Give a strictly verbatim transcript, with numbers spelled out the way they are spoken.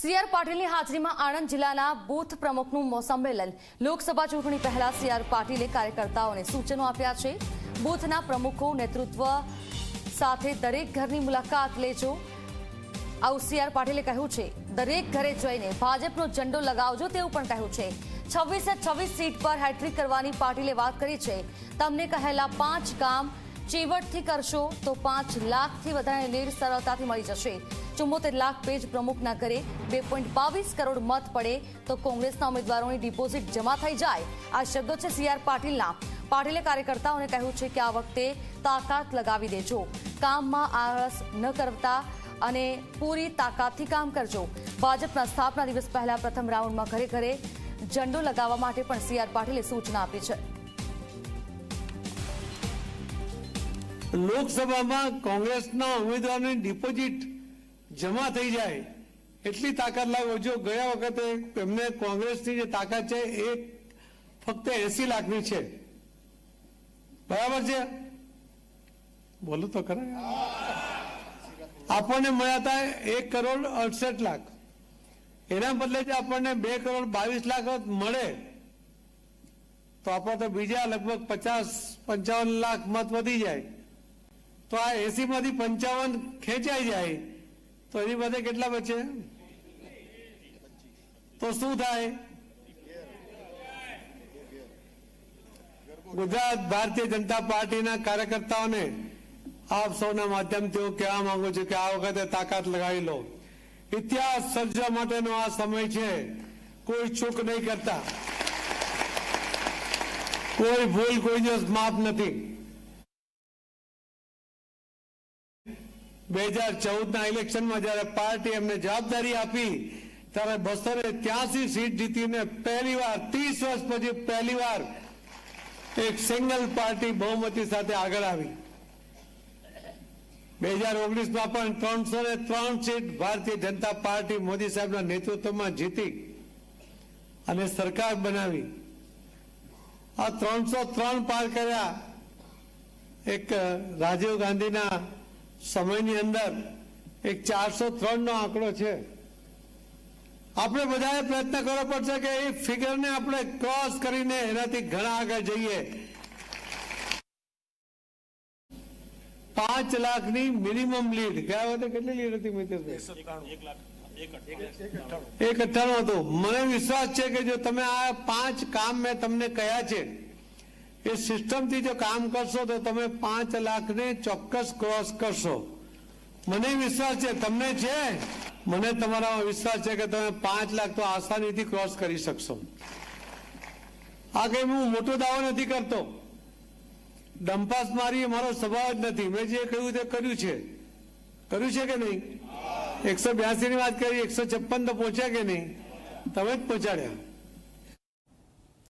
C R પાટીલની હાજરીમાં આણંદ જિલ્લાના બૂથ પ્રમુખનું સંમેલન। લોકસભા ચૂંટણી પહેલા સી આર પાટીલે કાર્યકર્તાઓને સૂચનો આપ્યા છે। બૂથના પ્રમુખો નેતૃત્વ સાથે દરેક ઘરની મુલાકાત લેજો, આવું સી આર પાટીલે કહ્યું છે। દરેક ઘરે જઈને ભાજપનો ઝંડો લગાવજો તેવું પણ કહ્યું છે। છવ્વીસે છવ્વીસ સીટ પર હેટ્રિક કરવાની પાટીલે વાત કરી છે। તમને કહેલા પાંચ કામ ચીવટથી કરશો તો પાંચ લાખથી વધારે લીડ સરળતાથી મળી જશે। ચુમ્મોતેર લાખ પેજ પ્રમુખના ઘરે બે પોઈન્ટ બાવીસ કરોડ મત પડે તો કોંગ્રેસના ઉમેદવારોની ડિપોઝિટ જમા થઈ જાય, આ શબ્દો છે સી આર પાટીલના। પાટીલે કાર્યકર્તાઓને કહ્યું છે કે આ વખતે તાકાત લગાવી દેજો, કામમાં આળસ ન કરતા અને પૂરી તાકાતથી કામ કરજો। ભાજપના સ્થાપના દિવસ પહેલા પ્રથમ રાઉન્ડમાં ઘરે ઘરે ઝંડો લગાવવા માટે પણ સી આર પાટીલે સૂચના આપી છે। લોકસભામાં કોંગ્રેસના ઉમેદવારોની ડિપોઝિટ જમા થઈ જાય એટલી તાકાત લાવો। જો ગયા વખતે એમને કોંગ્રેસની જે તાકાત છે એ ફક્ત એસી લાખની છે, બરાબર છે? બોલું તો ખરા। આપણને મળ્યા હતા એક કરોડ અડસઠ લાખ, એના બદલે જે આપણને બે કરોડ બાવીસ લાખ મળે તો આપણે તો બીજા લગભગ પચાસ પંચાવન લાખ મત વધી જાય, તો આ એસી માંથી પંચાવન ખેંચાઈ જાય તો એની બધે કેટલા બચે? તો શું થાય? ગુજરાત ભારતીય જનતા પાર્ટીના કાર્યકર્તાઓને આપ સૌના માધ્યમથી હું કહેવા માંગુ છું કે આ વખતે તાકાત લગાવી લો। ઇતિહાસ સર્જવા માટેનો આ સમય છે, કોઈ ચૂક નહીં કરતા, કોઈ ભૂલ કોઈ દિવસ માફ નથી। બે હજાર ચૌદ ના ઇલેક્શનમાં જયારે પાર્ટી એમને જવાબદારી આપી ત્યારે બસો ને ત્યાસી સીટ જીતીને પહેલી વાર ત્રીસ વર્ષ પછી પહેલી વાર એક સિંગલ પાર્ટી બહુમતી સાથે આગળ આવી। બે હજાર ઓગણીસ માં પણ ત્રણસો ને ત્રણ સીટ ભારતીય જનતા પાર્ટી મોદી સાહેબના નેતૃત્વમાં જીતી અને સરકાર બનાવી। આ ત્રણસો ત્રણ પાર કર્યા એક રાજીવ ગાંધીના સમયની અંદર એક ચારસો ત્રણ નો આંકડો છે। આપણે બધાએ પ્રયત્ન કરવો પડશે કે એ ફિગરને આપણે ક્રોસ કરીને એનાથી ઘણા આગળ જઈએ। પાંચ લાખની મિનિમમ લીડ, ગયા વખતે કેટલી લીડ હતી મિતેશભાઈ? એક અઠ્ઠાણું હતું। મને વિશ્વાસ છે કે જો તમે આ પાંચ કામ મેં તમને કહ્યા છે એ સિસ્ટમથી જો કામ કરશો તો તમે પાંચ લાખને ચોક્કસ ક્રોસ કરશો। મને વિશ્વાસ છે, તમને છે, મને તમારામાં વિશ્વાસ છે કે તમે પાંચ લાખ તો આસાનીથી ક્રોસ કરી શકશો। આ કઈ હું મોટો દાવો નથી કરતો, ડંપાસ મારી મારો સ્વભાવ જ નથી। મેં જે કહ્યું તે કર્યું છે, કર્યું છે કે નહીં? એકસો બ્યાસી ની વાત કરી, એકસો છપ્પન તો પહોંચ્યા કે નહીં? તમે જ પહોંચાડ્યા।